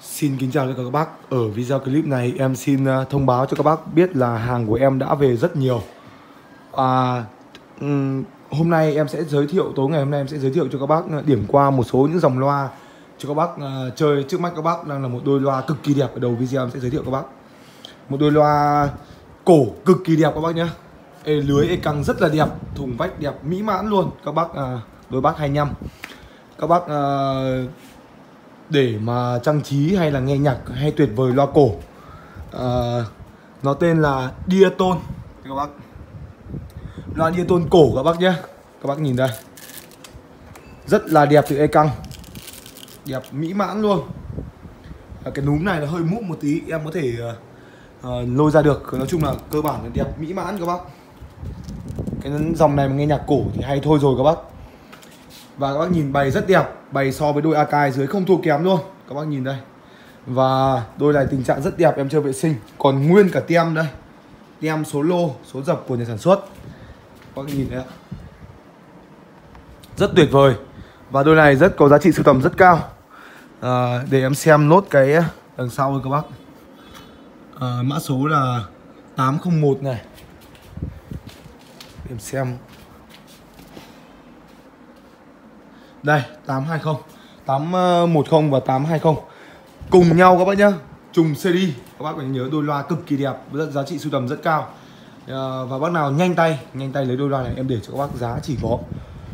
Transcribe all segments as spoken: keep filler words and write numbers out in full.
Xin kính chào tất cả các bác. Ở video clip này em xin thông báo cho các bác biết là hàng của em đã về rất nhiều. à, Hôm nay em sẽ giới thiệu, tối ngày hôm nay em sẽ giới thiệu cho các bác điểm qua một số những dòng loa cho các bác uh, chơi. Trước mắt các bác đang là một đôi loa cực kỳ đẹp. Ở đầu video em sẽ giới thiệu các bác một đôi loa cổ cực kỳ đẹp các bác nhé. Ê, lưới ê căng rất là đẹp, thùng vách đẹp mỹ mãn luôn các bác. uh, Đôi bát hai mươi lăm các bác uh, để mà trang trí hay là nghe nhạc hay tuyệt vời. Loa cổ uh, nó tên là Diaton các bác, loa Diaton cổ các bác nhé. Các bác nhìn đây, rất là đẹp từ e căng, đẹp mỹ mãn luôn. uh, Cái núm này là hơi múp một tí, em có thể uh, uh, lôi ra được. Nói chung là cơ bản là đẹp mỹ mãn các bác. Cái dòng này mà nghe nhạc cổ thì hay thôi rồi các bác. Và các bác nhìn bày rất đẹp, bày so với đôi Akai dưới không thua kém luôn. Các bác nhìn đây. Và đôi này tình trạng rất đẹp, em chưa vệ sinh. Còn nguyên cả tem đây, tem số lô, số dập của nhà sản xuất. Các bác nhìn đấy ạ, rất tuyệt vời. Và đôi này rất có giá trị sưu tầm rất cao. à, Để em xem nốt cái đằng sau rồi các bác. à, Mã số là tám không một này. Em xem đây, tám hai không, tám một không và tám hai không cùng nhau các bác nhá, trùng xê đê. Các bác phải nhớ đôi loa cực kỳ đẹp, rất giá trị sưu tầm rất cao. à, Và bác nào nhanh tay nhanh tay lấy đôi loa này, em để cho các bác giá chỉ có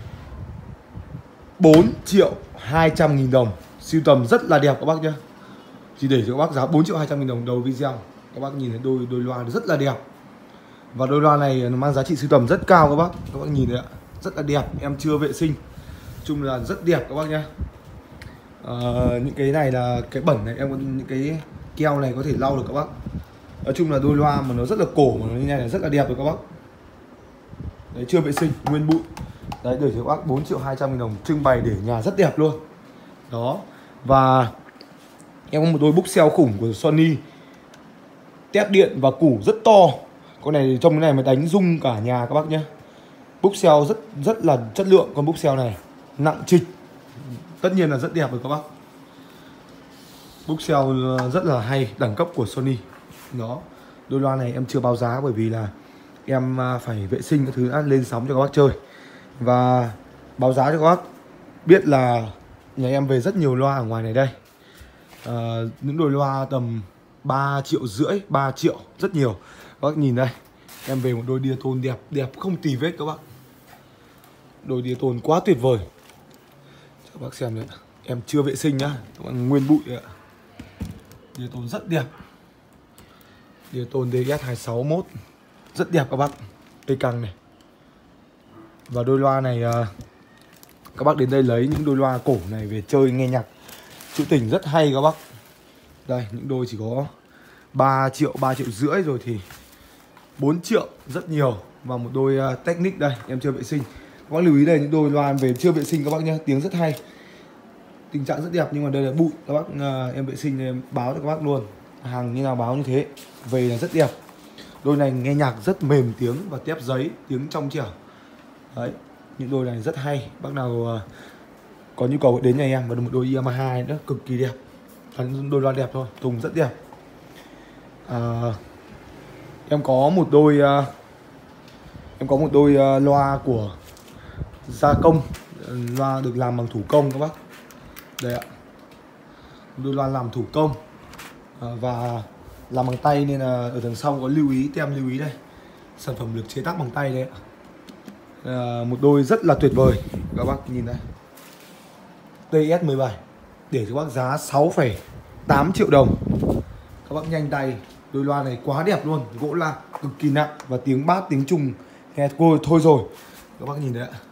bốn triệu hai trăm nghìn đồng. Sưu tầm rất là đẹp các bác nhá, chỉ để cho các bác giá bốn triệu hai trăm nghìn đồng đầu video. Các bác nhìn thấy đôi đôi loa rất là đẹp. Và đôi loa này nó mang giá trị sưu tầm rất cao các bác. Các bác nhìn thấy ạ, rất là đẹp, em chưa vệ sinh. Chung là rất đẹp các bác nhá. à, Những cái này là cái bẩn này, em có những cái keo này có thể lau được các bác. Nói chung là đôi loa mà nó rất là cổ mà nó như này là rất là đẹp rồi các bác. Đấy, chưa vệ sinh, nguyên bụi. Đấy, để cho các bác bốn triệu hai trăm nghìn đồng, trưng bày để nhà rất đẹp luôn. Đó. Và em có một đôi bookshelf khủng của Sony, tép điện và củ rất to. Con này trong cái này mà đánh rung cả nhà các bác nhé. Bookshelf rất rất là chất lượng. Con bookshelf này nặng trịch, tất nhiên là rất đẹp rồi các bác. Bookshelf rất là hay, đẳng cấp của Sony. Đó. Đôi loa này em chưa báo giá bởi vì là em phải vệ sinh các thứ đã lên sóng cho các bác chơi. Và báo giá cho các bác biết là nhà em về rất nhiều loa ở ngoài này đây. à, Những đôi loa tầm ba triệu rưỡi, ba triệu, rất nhiều. Các bác nhìn đây, em về một đôi Diaton đẹp, đẹp không tì vết các bác. Đôi Diaton quá tuyệt vời. Cho các bác xem đấy, em chưa vệ sinh nhá, các bác nguyên bụi đấy ạ. Diaton rất đẹp, Diaton đê ét hai sáu mốt rất đẹp các bác, cây căng này. Và đôi loa này các bác đến đây lấy những đôi loa cổ này về chơi nghe nhạc trữ tình rất hay các bác. Đây, những đôi chỉ có ba triệu, ba triệu rưỡi rồi thì bốn triệu, rất nhiều. Và một đôi uh, Technic đây, em chưa vệ sinh. Các bác lưu ý đây, những đôi loa em về chưa vệ sinh các bác nhé, tiếng rất hay, tình trạng rất đẹp, nhưng mà đây là bụi. Các bác uh, em vệ sinh em báo cho các bác luôn, hàng như nào báo như thế, về là rất đẹp. Đôi này nghe nhạc rất mềm tiếng và tép giấy, tiếng trong trẻo. Đấy, những đôi này rất hay. Bác nào uh, có nhu cầu đến nhà em. Và một đôi Yamaha nữa cực kỳ đẹp, đôi loa đẹp thôi, thùng rất đẹp. À, em có một đôi uh, em có một đôi uh, loa của gia công, loa được làm bằng thủ công các bác. Đây ạ, đôi loa làm thủ công à, và làm bằng tay nên là ở đằng sau có lưu ý, tem lưu ý đây, sản phẩm được chế tác bằng tay đấy ạ. À, một đôi rất là tuyệt vời các bác nhìn đây, tê ét mười bảy, để cho bác giá sáu phẩy tám triệu đồng. Các bác nhanh tay, đôi loa này quá đẹp luôn, gỗ lam cực kỳ nặng và tiếng bass tiếng trùng nghe cô thôi rồi. Các bác nhìn đấy ạ,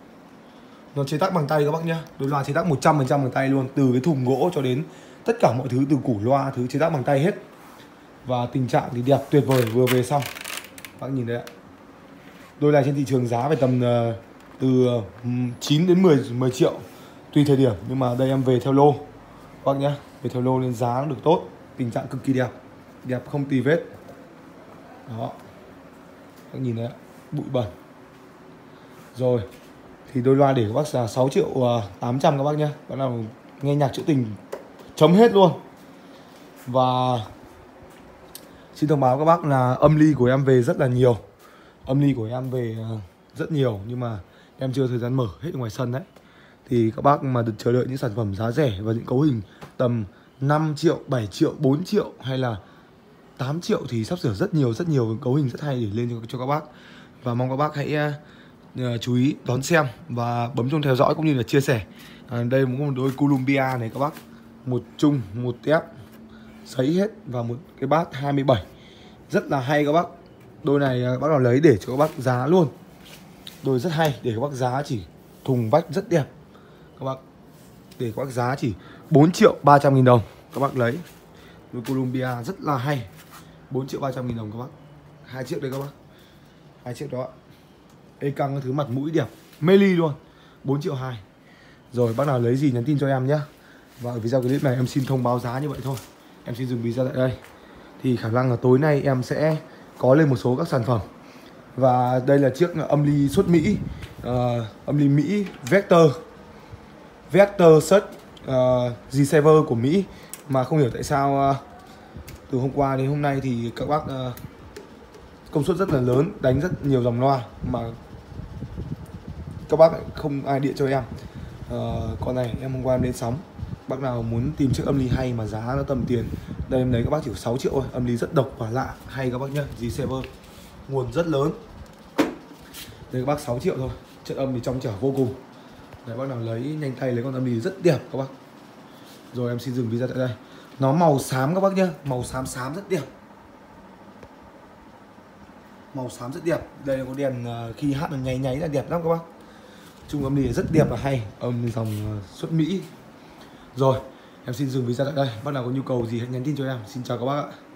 nó chế tác bằng tay các bác nhá. Đôi loa chế tác một trăm phần trăm bằng tay luôn, từ cái thùng gỗ cho đến tất cả mọi thứ, từ củ loa thứ chế tác bằng tay hết. Và tình trạng thì đẹp tuyệt vời, vừa về xong. Các bác nhìn đấy ạ. Đôi này trên thị trường giá phải tầm uh, từ chín đến mười triệu tùy thời điểm, nhưng mà đây em về theo lô các bác nhá, về theo lô nên giá nó được tốt, tình trạng cực kỳ đẹp, đẹp không tì vết. Đó, các nhìn đấy ạ, bụi bẩn. Rồi thì đôi loa để các bác là sáu triệu tám trăm các bác nhá. Các nào nghe nhạc trữ tình chấm hết luôn. Và xin thông báo các bác là âm ly của em về rất là nhiều. Âm ly của em về rất nhiều, nhưng mà em chưa thời gian mở hết ngoài sân đấy. Thì các bác mà được chờ đợi những sản phẩm giá rẻ và những cấu hình tầm năm triệu, bảy triệu, bốn triệu hay là tám triệu thì sắp sửa rất nhiều rất nhiều cấu hình rất hay để lên cho, cho các bác. Và mong các bác hãy uh, chú ý đón xem và bấm chuông theo dõi cũng như là chia sẻ. À, đây cũng có một đôi Columbia này các bác, một chung, một tép sấy hết và một cái bát hai mươi bảy rất là hay các bác. Đôi này uh, bác nào lấy để cho các bác giá luôn. Đôi rất hay để các bác giá chỉ thùng vách rất đẹp các bác, để các bác giá chỉ bốn triệu ba trăm nghìn đồng các bác lấy. Đôi Columbia rất là hay, bốn triệu ba trăm nghìn đồng các bác. Hai chiếc đây các bác, hai chiếc đó. Ê căng cái thứ mặt mũi đẹp, mê ly luôn, bốn triệu hai. Rồi bác nào lấy gì nhắn tin cho em nhé. Và ở video clip này em xin thông báo giá như vậy thôi. Em xin dừng video tại đây. Thì khả năng là tối nay em sẽ có lên một số các sản phẩm. Và đây là chiếc âm ly xuất Mỹ, uh, âm ly Mỹ Vector Vector Search uh, G-Saver của Mỹ. Mà không hiểu tại sao uh, từ hôm qua đến hôm nay thì các bác uh, công suất rất là lớn, đánh rất nhiều dòng loa mà các bác lại không ai điện cho em. uh, Con này em hôm qua em đến sóng. Bác nào muốn tìm chiếc âm ly hay mà giá nó tầm tiền, đây em lấy các bác chỉ sáu triệu thôi. Âm ly rất độc và lạ, hay các bác nhá. G-Saver nguồn rất lớn. Đây các bác sáu triệu thôi, chất âm thì trong trẻo vô cùng. Đấy, bác nào lấy nhanh tay lấy con âm ly rất đẹp các bác. Rồi em xin dừng video tại đây. Nó màu xám các bác nhá, màu xám xám rất đẹp. Màu xám rất đẹp. Đây là có đèn khi hát nó nháy nháy là đẹp lắm các bác. Chung âm ly rất đẹp và hay, âm dòng xuất Mỹ. Rồi, em xin dừng video tại đây. Bác nào có nhu cầu gì hãy nhắn tin cho em. Xin chào các bác ạ.